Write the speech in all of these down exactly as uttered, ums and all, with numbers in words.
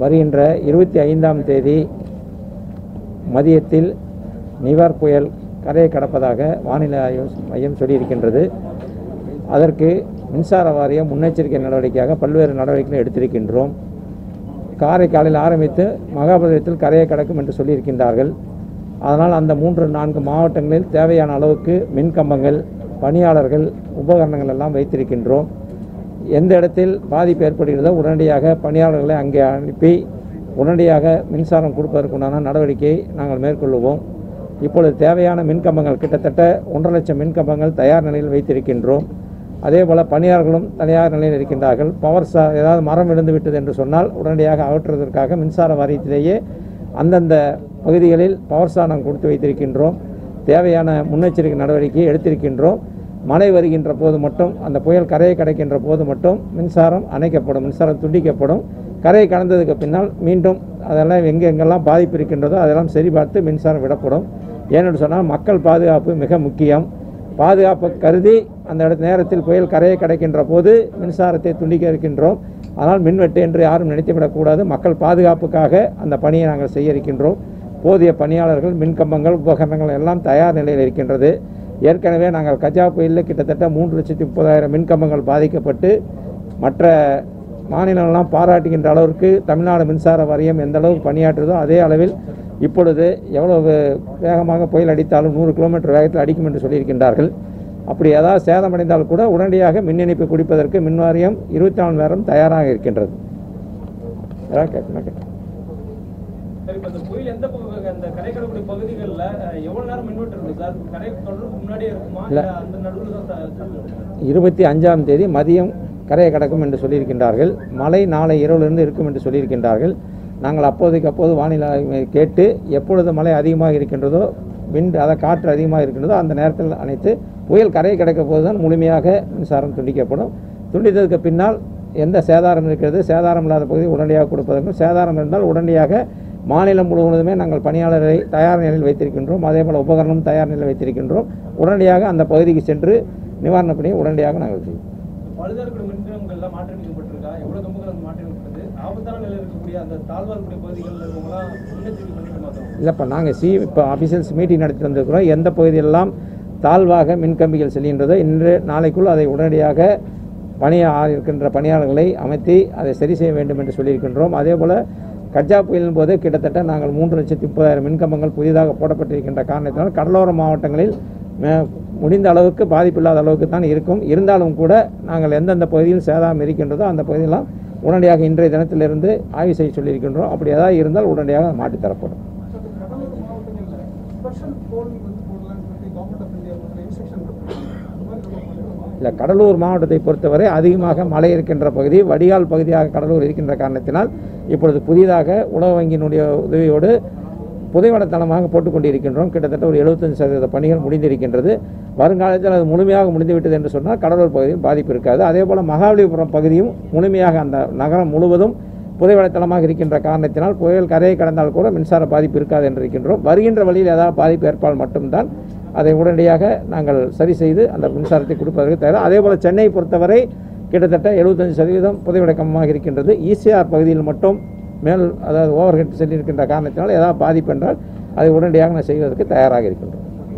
வருகின்ற இருபத்தி ஐந்தாம் தேதி மதியத்தில் நிவார் புயல் கரையை கடப்பதாக வானிலை ஆய்வு மையம் சொல்லியிருக்கின்றது. அதற்கு மின்சார வாரியம் முன்னெச்சரிக்கை நடவடிக்கையாக பல்வேறு நடவடிக்கைகளை எடுத்திருக்கின்றோம். காரைக்காலில் ஆரம்பித்து மகாபலிபுரத்தில் கரையை கடக்கும் என்று சொல்லியிருக்கின்றார்கள். அதனால் அந்த மூன்று நான்கு மாவட்டங்களில் தேவையான அளவுக்கு மின் கம்பங்கள், பணியாளர்கள், உபகரணங்கள் எல்லாம் வைத்திருக்கின்றோம். எந்த இடத்தில் பாதிப்பு ஏற்படுகிறதோ உடனடியாக பணியாளர்களை அங்கே அனுப்பி உடனடியாக மின்சாரம் கொடுப்பதற்குண்டான நடவடிக்கையை நாங்கள் மேற்கொள்ளுவோம். இப்பொழுது தேவையான மின்கம்பங்கள் கிட்டத்தட்ட ஒன்றரை லட்சம் மின்கம்பங்கள் தயார் நிலையில் வைத்திருக்கின்றோம். அதே போல் பணியாளர்களும் தயார் நிலையில் இருக்கின்றார்கள். பவர் சா ஏதாவது மரம் விழுந்து விட்டது என்று சொன்னால் உடனடியாக அகற்றுவதற்காக மின்சார வாரியத்திலேயே அந்தந்த பகுதிகளில் பவர் சாதனம் கொடுத்து வைத்திருக்கின்றோம். தேவையான முன்னெச்சரிக்கை நடவடிக்கையை எடுத்திருக்கின்றோம். மழை வருகின்ற போது மட்டும், அந்த புயல் கரையை கடக்கின்ற போது மட்டும் மின்சாரம் அணைக்கப்படும், மின்சாரம் துண்டிக்கப்படும். கரையை கடந்ததுக்கு பின்னால் மீண்டும் அதெல்லாம் எங்கே எங்கெல்லாம் பாதிப்பு இருக்கின்றதோ அதெல்லாம் சரிபார்த்து மின்சாரம் விடப்படும். ஏனென்று சொன்னால் மக்கள் பாதுகாப்பு மிக முக்கியம். பாதுகாப்பு கருதி அந்த இடத்து நேரத்தில் புயல் கரையை கடக்கின்ற போது மின்சாரத்தை துண்டிக்க இருக்கின்றோம். ஆனால் மின்வெட்டு என்று யாரும் நினைத்துவிடக்கூடாது. மக்கள் பாதுகாப்புக்காக அந்த பணியை நாங்கள் செய்ய இருக்கின்றோம். போதிய பணியாளர்கள், மின்கம்பங்கள், உபகரணங்கள் எல்லாம் தயார் நிலையில் இருக்கின்றது. ஏற்கனவே நாங்கள் கஜா புயலில் கிட்டத்தட்ட மூன்று லட்சத்தி முப்பதாயிரம் மின்கம்பங்கள் பாதிக்கப்பட்டு மற்ற மாநிலங்களெல்லாம் பாராட்டுகின்ற அளவிற்கு தமிழ்நாடு மின்சார வாரியம் எந்த அளவுக்கு பணியாற்றுதோ அதே அளவில் இப்பொழுது எவ்வளவு வேகமாக புயல் அடித்தாலும் நூறு கிலோமீட்டர் வேகத்தில் அடிக்கும் என்று சொல்லியிருக்கின்றார்கள். அப்படி ஏதாவது சேதமடைந்தால் கூட உடனடியாக மின் இணைப்பு குடிப்பதற்கு மின் வாரியம் இருபத்தி நாலு நேரம் தயாராக இருக்கின்றது. இருபத்தி அஞ்சாம் தேதி மதியம் கரையை கடக்கும் என்று சொல்லியிருக்கின்றார்கள். மழை நாளை இரவிலிருந்து இருக்கும் என்று சொல்லியிருக்கின்றார்கள். நாங்கள் அப்போதைக்கு அப்போது வானிலை கேட்டு எப்பொழுது மழை அதிகமாக இருக்கின்றதோ, விண்ட் அதை காற்று அதிகமாக இருக்கின்றதோ அந்த நேரத்தில் அனைத்து புயல் கரையை கடக்க போது தான் முழுமையாக மின்சாரம் துண்டிக்கப்படும். துண்டித்ததுக்கு பின்னால் எந்த சேதாரம் இருக்கிறது, சேதாரம் இல்லாத பகுதி உடனடியாக கொடுப்பதற்கும், சேதாரம் இருந்தால் உடனடியாக மாநிலம் முழுவதுமே நாங்கள் பணியாளரை தயார் நிலையில் வைத்திருக்கின்றோம். அதே போல் உபகரணம் தயார் நிலையில் வைத்திருக்கின்றோம். உடனடியாக அந்த பகுதிக்கு சென்று நிவாரணப் பணியை உடனடியாக நாங்கள் செய்வோம். இல்லைப்பா, நாங்கள் சி இப்போ அஃபிஷியல்ஸ் மீட்டிங் நடத்தி வந்திருக்கிறோம். எந்த பகுதியெல்லாம் தாழ்வாக மின்கம்பிகள் செல்கின்றதோ இன்று நாளைக்குள் அதை உடனடியாக பணியாளர் இருக்கின்ற பணியாளர்களை அமைத்து அதை சரி செய்ய வேண்டும் என்று சொல்லியிருக்கின்றோம். அதே போல் கஜா புயலின் போது கிட்டத்தட்ட நாங்கள் மூன்று லட்சத்தி முப்பதாயிரம் மின்கம்பங்கள் புதிதாக போடப்பட்டிருக்கின்ற காரணத்தினால் கடலோர மாவட்டங்களில் முடிந்த அளவுக்கு பாதிப்பில்லாத அளவுக்கு தான் இருக்கும். இருந்தாலும் கூட நாங்கள் எந்தெந்த பகுதியில் சேதாரம் இருக்கின்றதோ அந்த பகுதியெல்லாம் உடனடியாக இன்றைய தினத்திலிருந்து ஆய்வு செய்ய சொல்லியிருக்கின்றோம். அப்படி ஏதாவது இருந்தால் உடனடியாக மாற்றித் தரப்படும். இல்லை, கடலூர் மாவட்டத்தை பொறுத்தவரை அதிகமாக மழை இருக்கின்ற பகுதி, வடிகால் பகுதியாக கடலூர் இருக்கின்ற காரணத்தினால் இப்பொழுது புதிதாக உலக வங்கியினுடைய உதவியோடு புதைவடத்தளமாக போட்டுக்கொண்டிருக்கின்றோம். கிட்டத்தட்ட ஒரு எழுபத்தஞ்சு சதவீத பணிகள் முடிந்திருக்கின்றது. வருங்காலத்தில் அது முழுமையாக முடிந்துவிட்டது என்று சொன்னால் கடலூர் பகுதியில் பாதிப்பு இருக்காது. அதே போல் மகாபலிபுரம் பகுதியும் முழுமையாக அந்த நகரம் முழுவதும் புதைவடத்தளமாக இருக்கின்ற காரணத்தினால் புயல் கரையை கடந்தால் கூட மின்சார பாதிப்பு இருக்காது என்று இருக்கின்றோம். வருகின்ற வழியில் ஏதாவது பாதிப்பு ஏற்பால் மட்டும்தான் அதை உடனடியாக நாங்கள் சரி செய்து அந்த மின்சாரத்தை கொடுப்பதற்கு தயார். அதே போல் சென்னையை பொறுத்தவரை கிட்டத்தட்ட எழுபத்தஞ்சு சதவீதம் புதைவடக்கமாக இருக்கின்றது. ஈசிஆர் பகுதியில் மட்டும் மேல் அதாவது ஓவர் ஹெட் செல்லியிருக்கின்ற காரணத்தினால் ஏதாவது பாதிப்பு என்றால் அதை உடனடியாக நான் செய்வதற்கு தயாராக இருக்கின்றோம்.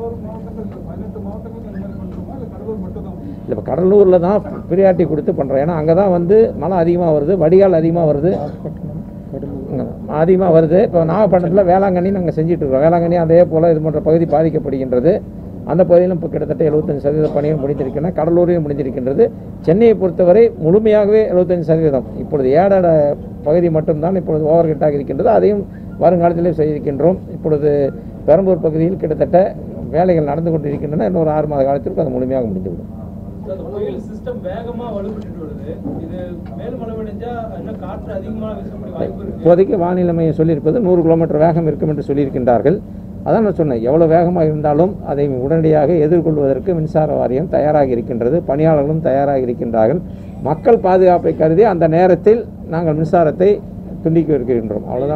இல்லை, இப்போ கடலூரில் தான் பிரியாரிட்டி கொடுத்து பண்ணுறோம். ஏன்னா அங்கே தான் வந்து மழை அதிகமாக வருது, வடிகால் அதிகமாக வருது, அதிகமாக வருது. இப்போ நாகப்பட்டினத்தில் வேளாங்கண்ணி நாங்கள் செஞ்சிட்ருக்கோம். வேளாங்கண்ணி அதே போல் இது போன்ற பகுதி பாதிக்கப்படுகின்றது. அந்த பகுதியிலும் இப்போ கிட்டத்தட்ட எழுபத்தஞ்சு சதவீத பணிகள் முடிந்திருக்கின்றன. கடலூரையும் முடிந்திருக்கின்றது. சென்னையை பொறுத்தவரை முழுமையாகவே எழுபத்தஞ்சு சதவீதம். இப்பொழுது ஏடாட பகுதி மட்டும்தான் இப்பொழுது ஓவர் ஹெட்டாக இருக்கின்றது. அதையும் வருங்காலத்திலே செய்திருக்கின்றோம். இப்பொழுது பெரம்பூர் பகுதியில் கிட்டத்தட்ட வேலைகள் நடந்து கொண்டிருக்கின்றன. இன்னொரு ஆறு மாத காலத்திற்கு அது முழுமையாக முடிந்துவிடும். இப்போதைக்கு வானிலை மையம் சொல்லியிருப்பது நூறு கிலோமீட்டர் வேகம் இருக்கும் என்று சொல்லியிருக்கின்றார்கள். அதான் நான் சொன்னேன், எவ்வளோ வேகமாக இருந்தாலும் அதை உடனடியாக எதிர்கொள்வதற்கு மின்சார வாரியம் தயாராக இருக்கின்றது. பணியாளர்களும் தயாராக இருக்கின்றார்கள். மக்கள் பாதுகாப்பை கருதி அந்த நேரத்தில் நாங்கள் மின்சாரத்தை துண்டிக்க இருக்கின்றோம். அவ்வளோதான்.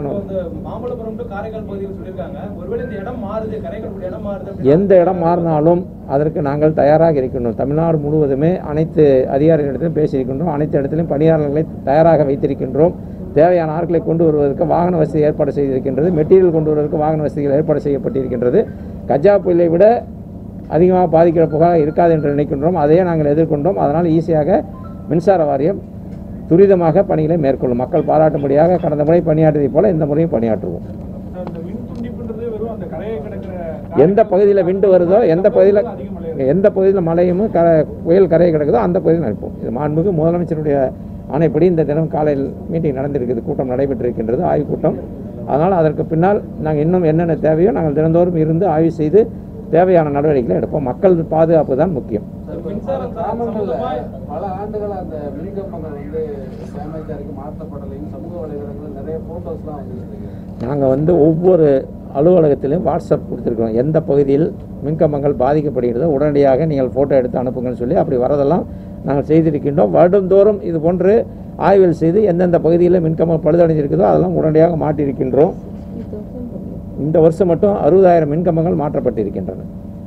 எந்த இடம் மாறினாலும் அதற்கு நாங்கள் தயாராக இருக்கின்றோம். தமிழ்நாடு முழுவதுமே அனைத்து அதிகாரிகளிடத்திலும் பேசியிருக்கின்றோம். அனைத்து இடத்திலும் பணியாளர்களை தயாராக வைத்திருக்கின்றோம். தேவையான ஆட்களை கொண்டு வருவதற்கு வாகன வசதி ஏற்பாடு செய்திருக்கின்றது. மெட்டீரியல் கொண்டு வருவதற்கு வாகன வசதிகள் ஏற்பாடு செய்யப்பட்டிருக்கின்றது. கஜா புயலை விட அதிகமாக பாதிக்கிற புகார் இருக்காது என்று நினைக்கின்றோம். அதையே நாங்கள் எதிர்கொண்டோம். அதனால் ஈஸியாக மின்சார வாரியம் துரிதமாக பணிகளை மேற்கொள்ளும். மக்கள் பாராட்டும்படியாக கடந்த முறை பணியாற்றியதை போல இந்த முறையும் பணியாற்றுவோம். எந்த பகுதியில் விண்டு வருதோ, எந்த பகுதியில் எந்த பகுதியில் மழையும் க புயல் கரையை கிடக்குதோ அந்த பகுதியில் நிற்போம். இது மாண்புமிகு முதலமைச்சருடைய ஆணைப்படி இந்த தினம் காலையில் மீட்டிங் நடந்திருக்குது, கூட்டம் நடைபெற்றிருக்கின்றது, ஆய்வுக் கூட்டம். அதனால் அதற்கு பின்னால் நாங்கள் இன்னும் என்னென்ன தேவையோ நாங்கள் தினந்தோறும் இருந்து ஆய்வு செய்து தேவையான நடவடிக்கைகளை எடுப்போம். மக்கள் பாதுகாப்பு தான் முக்கியம். பல ஆண்டுகளாக அந்த மின்கம்பங்கள் வந்து டேமேஜாக இருக்கு, மாற்றப்படலைன்னு சமூக வலைதளங்களில் நிறைய ஃபோட்டோஸ்லாம் வந்துருக்கு. நாங்கள் வந்து ஒவ்வொரு அலுவலகத்திலும் வாட்ஸ்அப் கொடுத்துருக்கோம். எந்த பகுதியில் மின்கம்பங்கள் பாதிக்கப்படுகிறதோ உடனடியாக நீங்கள் ஃபோட்டோ எடுத்து அனுப்புங்கன்னு சொல்லி அப்படி வரதெல்லாம் நாங்கள் செய்திருக்கின்றோம். வருடந்தோறும் இது போன்று ஆய்வுகள் செய்து எந்தெந்த பகுதியில் மின்கம்பம் பழுதடைஞ்சிருக்குதோ அதெல்லாம் உடனடியாக மாட்டியிருக்கின்றோம். இந்த வருஷம் மட்டும் அறுபதாயிரம் மின்கம்பங்கள் மாற்றப்பட்டிருக்கின்றன.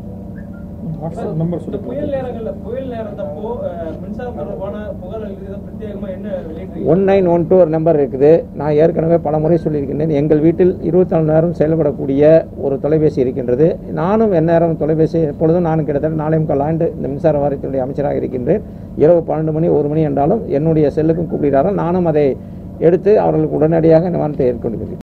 ஒன் நைன் ஒன் டூ ஒரு நம்பர் இருக்குது. நான் ஏற்கனவே பல முறை சொல்லியிருக்கின்றேன். எங்கள் வீட்டில் இருபத்தி நாலு நேரம் செயல்படக்கூடிய ஒரு தொலைபேசி இருக்கின்றது. நானும் எந்நேரம் தொலைபேசி எப்பொழுதும் நானும் கிட்டத்தட்ட நாலே முக்கால் ஆண்டு இந்த மின்சார வாரியத்தினுடைய அமைச்சராக இருக்கின்றேன். இரவு பன்னெண்டு மணி ஒரு மணி என்றாலும் என்னுடைய செல்லுக்கும் கூப்பிடுகிறார்கள். நானும் அதை எடுத்து அவர்களுக்கு உடனடியாக நிவாரணத்தை ஏற்கொண்டிருக்கிறேன்.